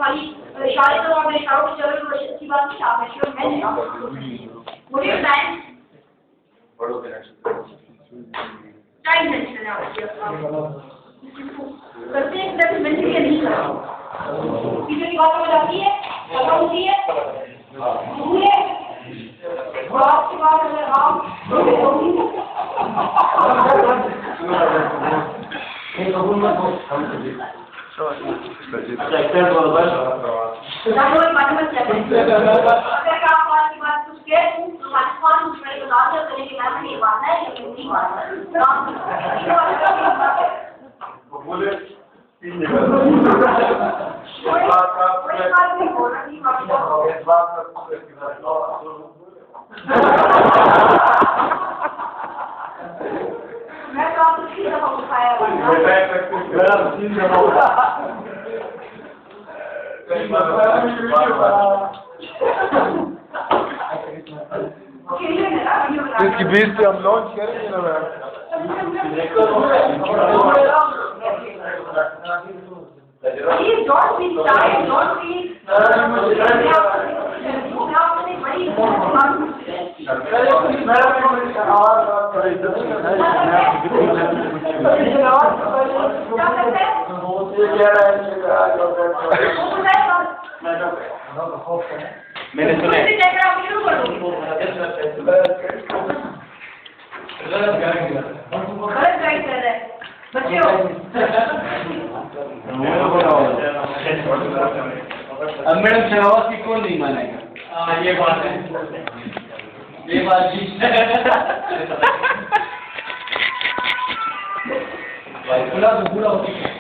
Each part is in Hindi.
खाली इशारे तो आप इशारों की चलो बड़ी अच्छी बात नहीं आप श्योर है मुझे बताएं टाइम मेंशन है आपके करते हैं तक मेंशन नहीं करा किसी की बात समझ आती है पता होती है मुझे आपकी बात अगर आप मैं तो आपको 3 दफा उठाया इसकी बीच से हम लॉन्च करेंगे ना ma'am Please don't be shy, don't be मैंने सुना अब मैडम शहबाज की कौन नहीं मानेगा ये बात है ये बात जी पूरा तो पूरा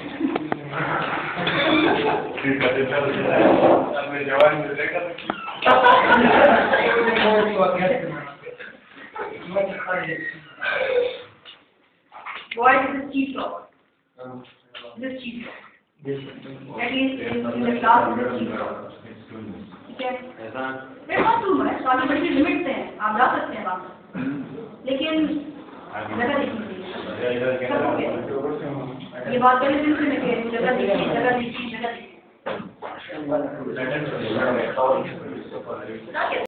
what is the chief law? This chief law. That is in the class of the chief law. ठीक है? मेरे पास रूम है, सॉरी बड़ी लिमिट हैं, आप जा सकते हैं वहाँ, लेकिन जगह देखनी चाहिए। ये बात पहले दिन से मैं कह रही हूँ, जगह देखिए, जगह देखिए, जगह देखिए।